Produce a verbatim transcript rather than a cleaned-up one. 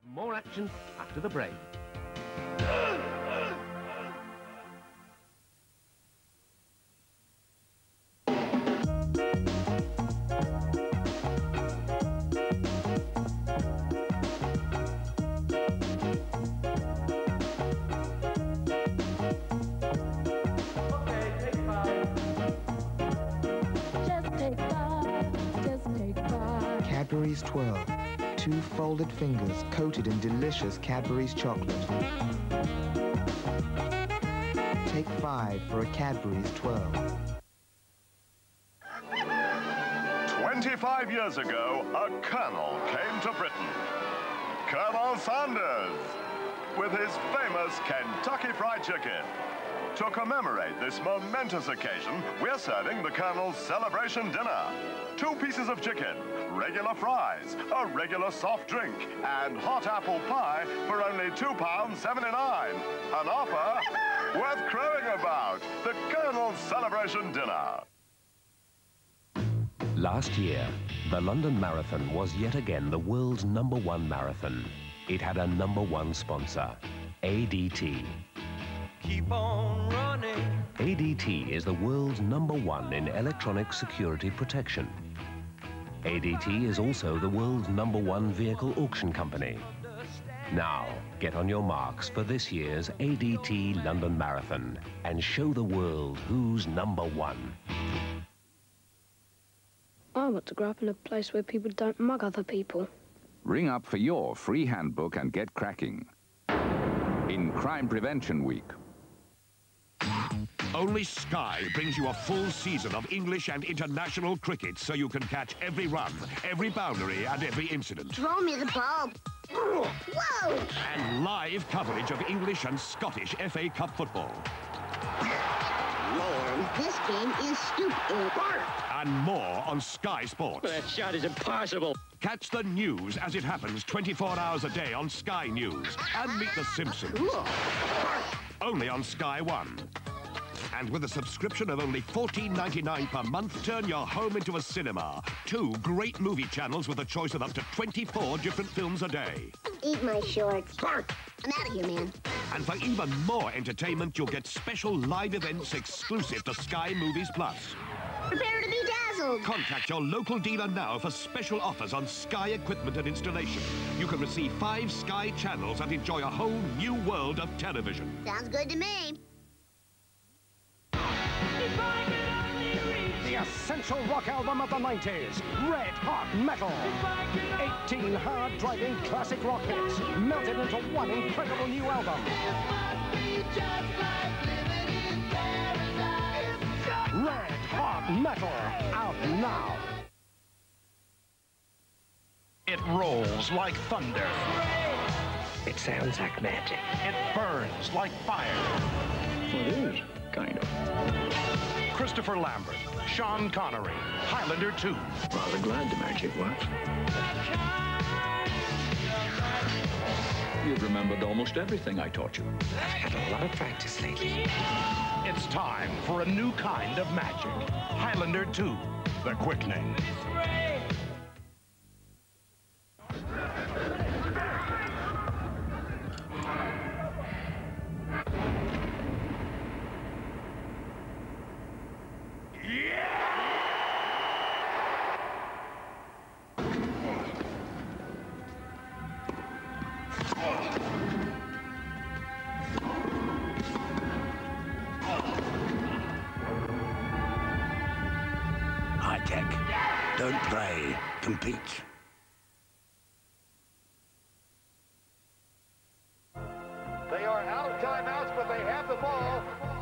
More action after the break. Cadbury's Twirl. Two folded fingers coated in delicious Cadbury's chocolate. Take five for a Cadbury's Twirl. Twenty-five years ago, a colonel came to Britain. Colonel Sanders, with his famous Kentucky Fried Chicken. To commemorate this momentous occasion, we're serving the Colonel's celebration dinner. Two pieces of chicken, regular fries, a regular soft drink, and hot apple pie for only two pounds seventy-nine. An offer worth crowing about. The Colonel's celebration dinner. Last year, the London Marathon was yet again the world's number one marathon. It had a number one sponsor, A D T. Keep on running. A D T is the world's number one in electronic security protection. A D T is also the world's number one vehicle auction company. Now, get on your marks for this year's A D T London Marathon and show the world who's number one. I want to grow up in a place where people don't mug other people. Ring up for your free handbook and get cracking in Crime Prevention Week. Only Sky brings you a full season of English and international cricket so you can catch every run, every boundary and every incident. Throw me the ball. Whoa! And live coverage of English and Scottish F A Cup football. Man, this game is stupid. And more on Sky Sports. That shot is impossible. Catch the news as it happens twenty-four hours a day on Sky News. And meet the Simpsons. Cool. Only on Sky One. And with a subscription of only fourteen ninety-nine per month, turn your home into a cinema. Two great movie channels with a choice of up to twenty-four different films a day. Eat my shorts. I'm out of here, man. And for even more entertainment, you'll get special live events exclusive to Sky Movies Plus. Prepare to be dazzled. Contact your local dealer now for special offers on Sky equipment and installation. You can receive five Sky channels and enjoy a whole new world of television. Sounds good to me. The essential rock album of the nineties, Red Hot Metal. eighteen hard-driving classic rock hits melted into one incredible new album. Red Hot Metal, out now. It rolls like thunder. It sounds like magic. It burns like fire. It is, kind of. Christopher Lambert, Sean Connery, Highlander two. Rather glad the magic works. You've remembered almost everything I taught you. I've had a lot of practice lately. It's time for a new kind of magic. Highlander two, The Quickening. High tech. Don't play. Compete. They are out of timeouts, but they have the ball.